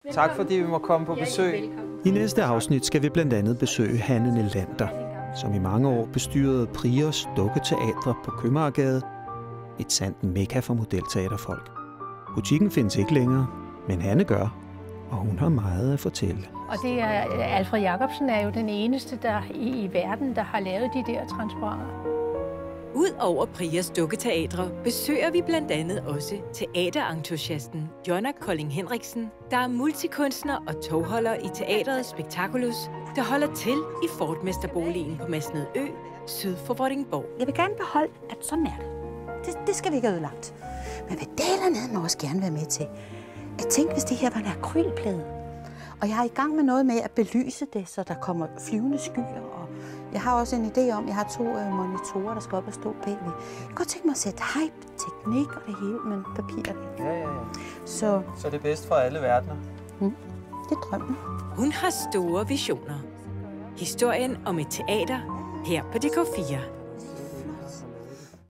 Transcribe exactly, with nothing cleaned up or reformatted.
Tak fordi vi må komme på besøg. I næste afsnit skal vi blandt andet besøge Hanne Nelander, som i mange år bestyrede Prios Dukketeatre på Købmagergade. Et sandt mekka for modelteaterfolk. Butikken findes ikke længere, men Hanne gør, og hun har meget at fortælle. Og det er Alfred Jacobsen er jo den eneste der i, i verden, der har lavet de der transparenter. Udover Prios Dukketeatre besøger vi blandt andet også teaterentusiasten Jonna Kolding Henriksen, der er multikunstner og togholder i teatret Spektakulus, der holder til i Fortmesterboligen på Masned Ø, syd for Vordingborg. Jeg vil gerne beholde, at sådan er det. Det, det skal vi ikke have ødelagt. Men hvad dernede må også gerne være med til. Jeg tænkte, hvis det her var en akrylplade. Og jeg er i gang med noget med at belyse det, så der kommer flyvende skyer. Og jeg har også en idé om, at jeg har to øh, monitorer, der skal op og stå bagved. Jeg kan godt tænke mig at sætte hype, teknik og det hele, men papir det. Ja, ja, ja. Så, Så det er bedst for alle verdener. Mm, det er drømmen. Hun har store visioner. Historien om et teater her på D K fire.